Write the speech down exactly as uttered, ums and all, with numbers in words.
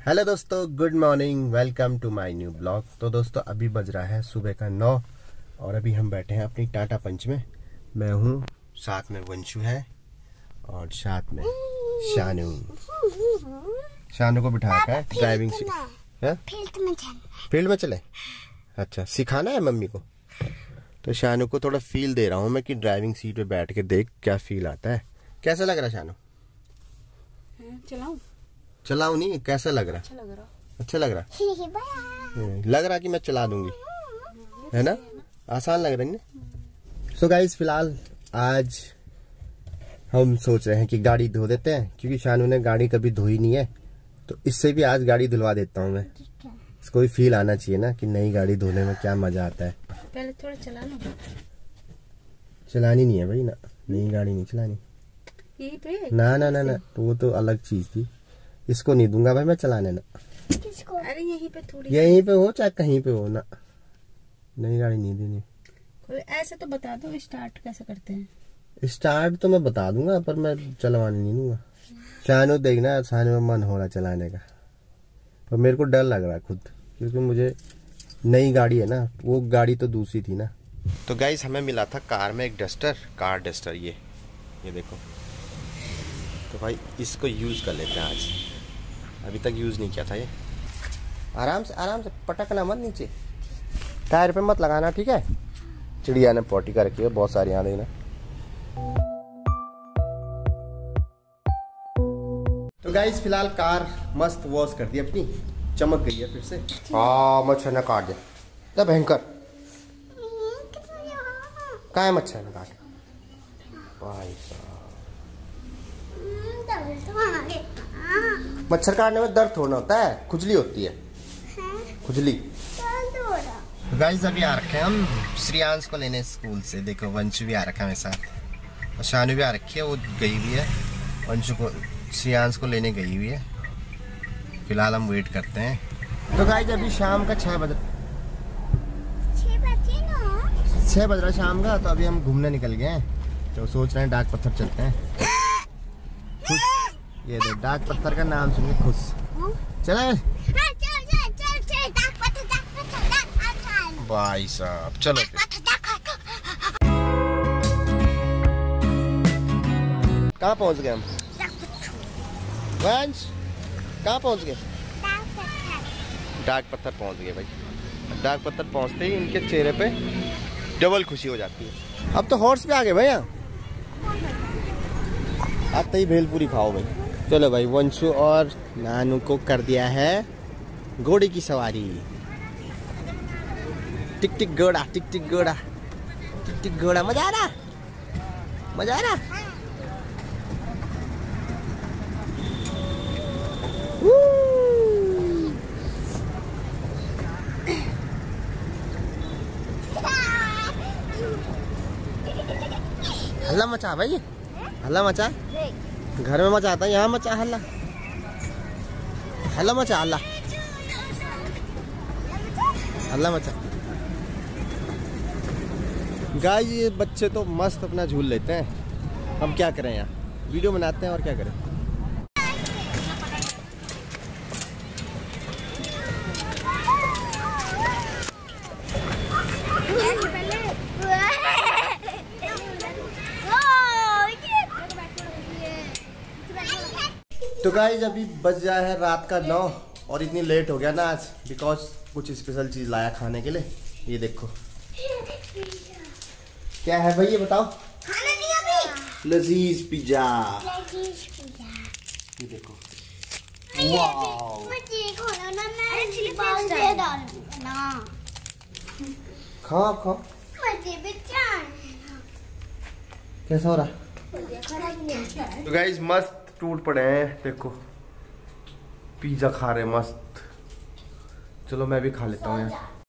Hello दोस्तों, good morning, welcome to my new blog. तो दोस्तों अभी बज रहा है सुबह का नौ और अभी हम बैठे हैं अपनी टाटा पंच में। मैं हूँ, साथ में वंशु है और साथ में शानू। शानू को बिठा रखा है ड्राइविंग सीट। फील्ड में चले फील्ड में चले अच्छा, सिखाना है मम्मी को। तो शानू को थोड़ा फील दे रहा हूँ मैं कि ड्राइविंग सीट पे बैठ के देख क्या फील आता है। कैसा लग रहा है शानू? चलाऊं चलाऊ नहीं, कैसा लग रहा? अच्छा लग रहा अच्छा लग रहा लग रहा कि मैं चला दूंगी, है ना? आसान लग रही है। सो गाइस, फिलहाल आज हम सोच रहे हैं कि गाड़ी धो देते हैं, क्योंकि शानू ने गाड़ी कभी धोई नहीं है। तो इससे भी आज गाड़ी धुलवा देता हूँ मैं। इसको भी फील आना चाहिए ना कि नई गाड़ी धोने में क्या मजा आता है। पहले थोड़ा चला लो। चलानी नहीं है भाई, ना नई गाड़ी नहीं चलानी। यही पे ना ना ना ना, तो वो तो अलग चीज थी। इसको नहीं दूंगा भाई मैं चलाने ना। किसको? अरे यहीं पे थोड़ी, यहीं पे हो चाहे कहीं पे हो ना, नई गाड़ी नहीं देनी। ऐसे तो बता दो स्टार्ट कैसे करते हैं। स्टार्ट तो मैं बता दूंगा, पर मैं चलवाने नहीं दूंगा। शानू देखना, शानू में मन हो रहा चलाने का, पर मेरे को डर लग रहा है खुद, क्योंकि मुझे नई गाड़ी है ना, वो गाड़ी तो दूसरी थी ना। तो गाइस, हमें मिला था कार में एक डस्टर, कार डस्टर। ये ये देखो, तो भाई इसको यूज कर लेते हैं आज। अभी तक यूज नहीं किया था ये। आराम से आराम से पटकना मत नीचे, टायर पे मत लगाना, ठीक है? चिड़िया ने पॉटी कर रखी है बहुत सारी, यहाँ देखना। तो गाइस, फिलहाल कार मस्त वॉश कर दी अपनी, चमक गई है फिर से। हाँ, मच्छर ने काट दिया, तब भयंकर। कहाँ है मच्छर ने काट? भाई साहब, मच्छर काटने में दर्द थोड़ा होता है, खुजली होती है, खुजली। तो गाइस, अभी आ रखे हैं हम श्रेयांश को लेने स्कूल से। देखो, वंशु भी आ रखा है मेरे साथ और शानू भी आ रखी है, वो गई हुई है। वंशु को, श्रेयांश को लेने गई हुई है। फिलहाल हम वेट करते हैं। तो गाइस, अभी शाम का छह बज छह बज रहा शाम का। तो अभी हम घूमने निकल गए हैं, तो सोच रहे हैं डाक पत्थर चलते हैं। खुश, ये दे डाक पत्थर का नाम सुन के खुश। चले भाई साहब, चलो कहाँ पहुँच गए हम? वंश, कहाँ पहुँच गए? डाक पत्थर पहुँच गए भाई। डाक पत्थर पहुँचते ही इनके चेहरे पे डबल खुशी हो जाती है। अब तो हॉर्स पे आ गए भैया, अब तो ही भेलपूरी खाओ भाई। चलो भाई, वंशु और नानू को कर दिया है घोड़े की सवारी। टिक टिक घोड़ा, टिक टिक घोड़ा, टिक टिक घोड़ा। मजा आ रहा, मजा आ रहा। हल्ला मचा भाई, हल्ला मचा। घर में मचा आता है, यहाँ मचा हल्ला, हल्ला मचा, हल्ला हल्ला मचा। गाइस, ये बच्चे तो मस्त अपना झूल लेते हैं। हम क्या करें, यहाँ वीडियो बनाते हैं और क्या करें। तो गाइस, अभी बज रहा है रात का नौ और इतनी लेट हो गया ना आज, बिकॉज कुछ स्पेशल चीज लाया खाने के लिए। ये देखो क्या है भाई, ये बताओ। खाना नहीं अभी। लजीज पिज्जा। ये देखो, वाओ। खाओ खाओ, कैसा हो रहा? तो गाइस, मस्त टूट पड़े हैं, देखो पिज्जा खा रहे हैं मस्त। चलो मैं भी खा लेता हूँ यार।